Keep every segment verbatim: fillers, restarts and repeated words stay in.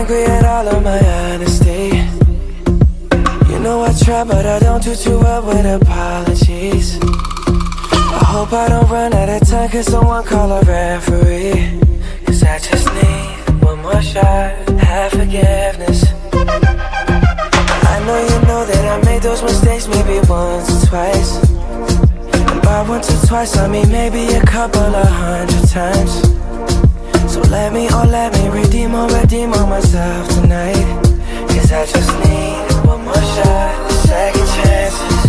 angry at all of my honesty. You know I try, but I don't do too well with apologies. I hope I don't run out of time, cause someone call a referee. Cause I just need one more shot, have forgiveness. I know you know that I made those mistakes maybe once or twice. And by once or twice I mean maybe a couple of hundred times. So let me, oh let me redeem or redeem on myself tonight. Cause I just need one more shot, second chances.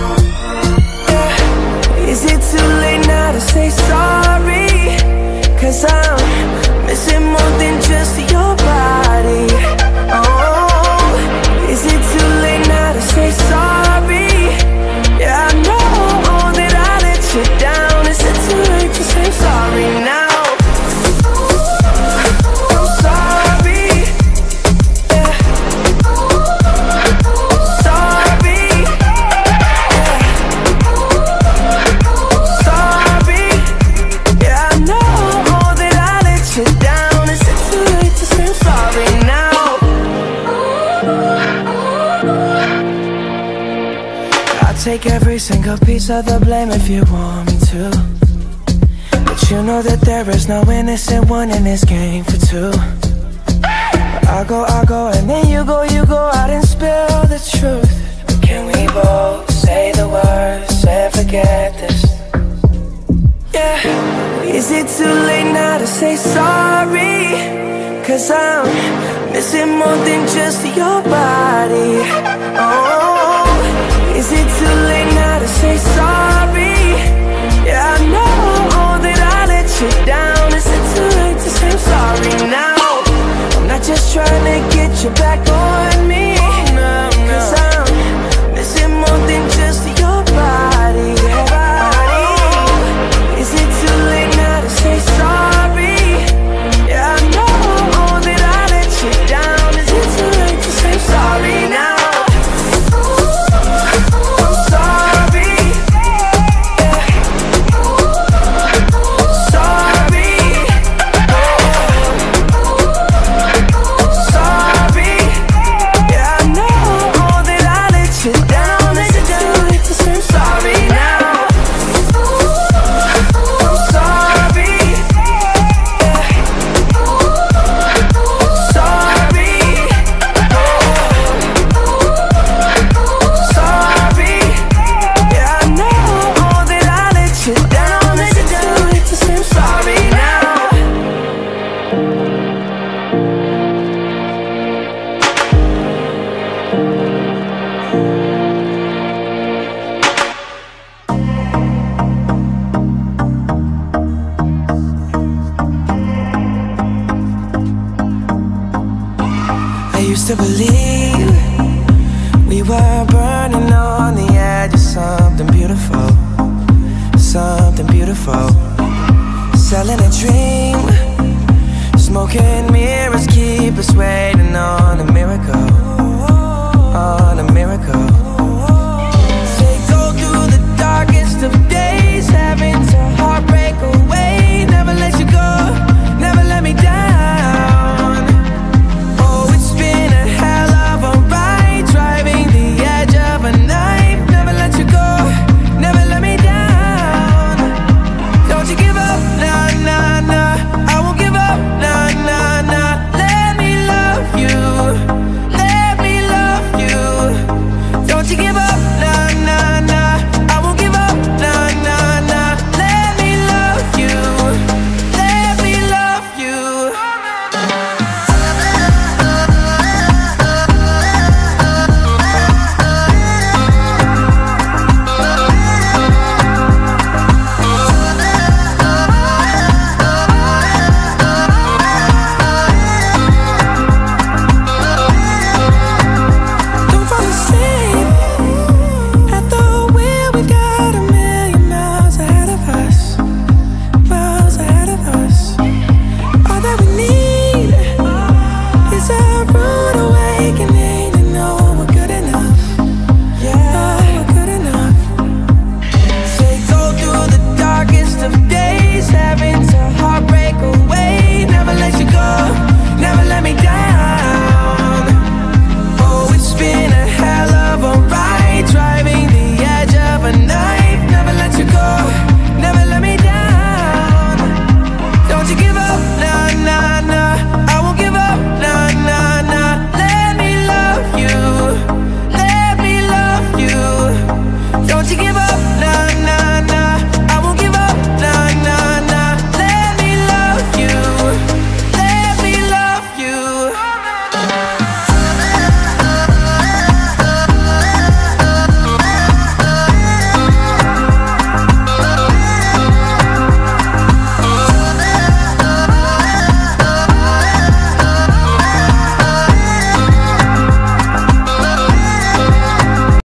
Yeah. Is it too late now to say sorry? Cause I'm missing more than just your body. Oh, is it too late now to say sorry? Yeah, I know that I let you down. Is it too late to say sorry now? Take every single piece of the blame if you want me to. But you know that there is no innocent one in this game for two. But I go, I go, and then you go, you go out and spill the truth. But can we both say the words and forget this? Yeah. Is it too late now to say sorry? Cause I'm missing more than just your body. Oh, is it too late now to say sorry? Yeah, I know that I let you down. Is it too late to say sorry now? I'm not just trying to get you back on me. Cause I'm missing more than just your body. Oh, is it too late now to say sorry? Yeah, I know that I let you down. Is it too late to say sorry now? To believe we were burning on the edge of something beautiful, something beautiful. Selling a dream, smoking mirrors keep us waiting on